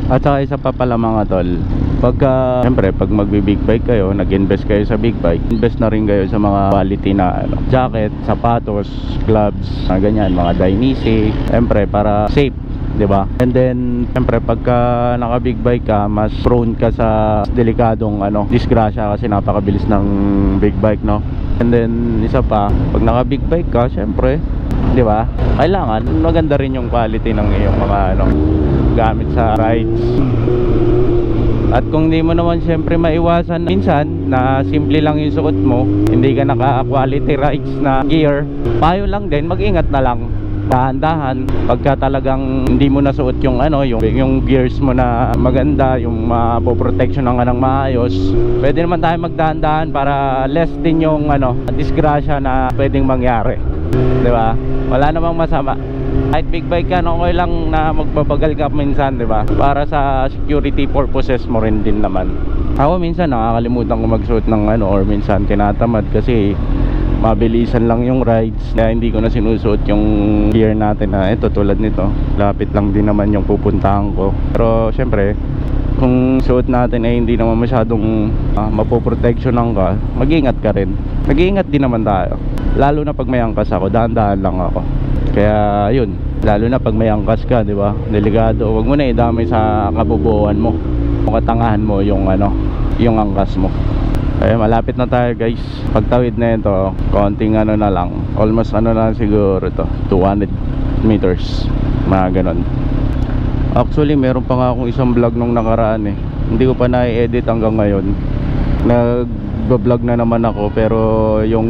At saka isa pa pala mga tol, pagka siyempre pag magbi-big bike kayo, nag-invest kayo sa big bike, invest na rin kayo sa mga quality na jacket, sapatos, gloves, ganyan, mga Dainese, siyempre para safe, 'di ba? And then siyempre pagka naka big bike ka, mas prone ka sa delikadong disgrasya kasi napakabilis ng big bike, no? And then isa pa, pag naka big bike ka, siyempre, 'di ba? Kailangan maganda rin yung quality ng iyong mga gamit sa rides. At kung hindi mo naman siyempre maiwasan minsan na simple lang yung suot mo, hindi ka naka-quality rides na gear, payo lang din, mag-ingat na lang. Dahan-dahan pagka talagang hindi mo nasuot yung yung gears mo na maganda, yung mapoprotection ng maayos, pwede naman tayo magdahan-dahan para less din yung disgrasya na pwedeng mangyari, 'di ba? Wala namang masama. Kahit big bike ka, okay lang na magbabagal ka minsan, 'di ba? Para sa security purposes mo rin din naman. Ako minsan nakakalimutan ko magsuot ng or minsan tinatamad kasi mabilisan lang yung rides na hindi ko na sinusuot yung gear natin na ito tulad nito. Lapit lang din naman yung pupuntahan ko. Pero syempre, kung suot natin ay hindi naman masyadong mapoprotectionan ka, mag-ingat ka rin. Mag-ingat din naman tayo. Lalo na pag may angkas ako, dahan-dahan lang ako. Kaya yun, lalo na pag may angkas ka, di ba? Delikado. Huwag mo na idamay sa kabubuan mo. Katangahan mo yung yung angkas mo. Kaya malapit na tayo guys. Pagtawid na ito, konting na lang. Almost na siguro ito, 200 meters. Mga ganon. Actually, meron pa nga akong isang vlog nung nakaraan eh. Hindi ko pa na-edit hanggang ngayon. Nag-vlog na naman ako, pero yung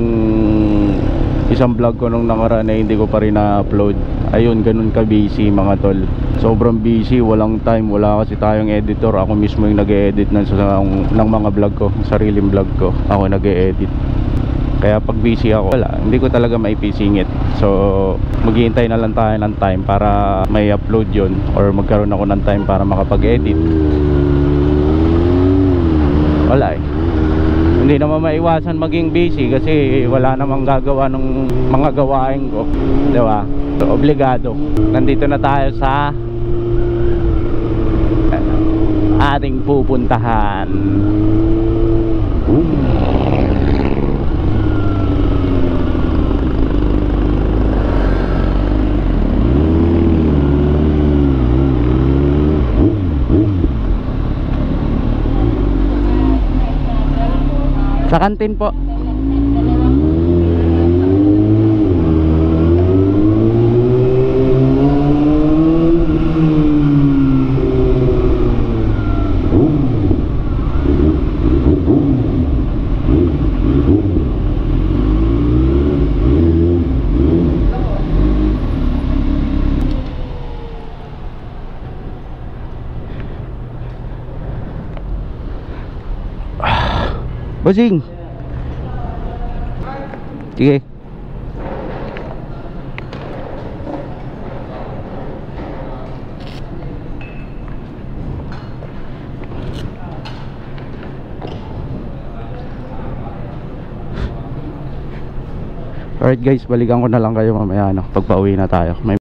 isang vlog ko nung nakaraan ay hindi ko pa rin na-upload. Ayun, ganun ka busy mga tol. Sobrang busy, walang time, wala kasi tayong editor. Ako mismo yung nag-e-edit ng mga vlog ko, sariling vlog ko. Ako nag-e-edit. Kaya pag busy ako, wala, hindi ko talaga maipisingit. So maghihintay na lang tayo ng time para may upload yun, or magkaroon ako ng time para makapag-edit. Wala eh. Hindi naman maiwasan maging busy kasi wala namang gagawa ng mga gawain ko, di ba? So, obligado. Nandito na tayo sa ating pupuntahan. Sa kantin po. Bossing. Sige. Alright guys, balikan ko na lang kayo mamaya pag pauwi na tayo.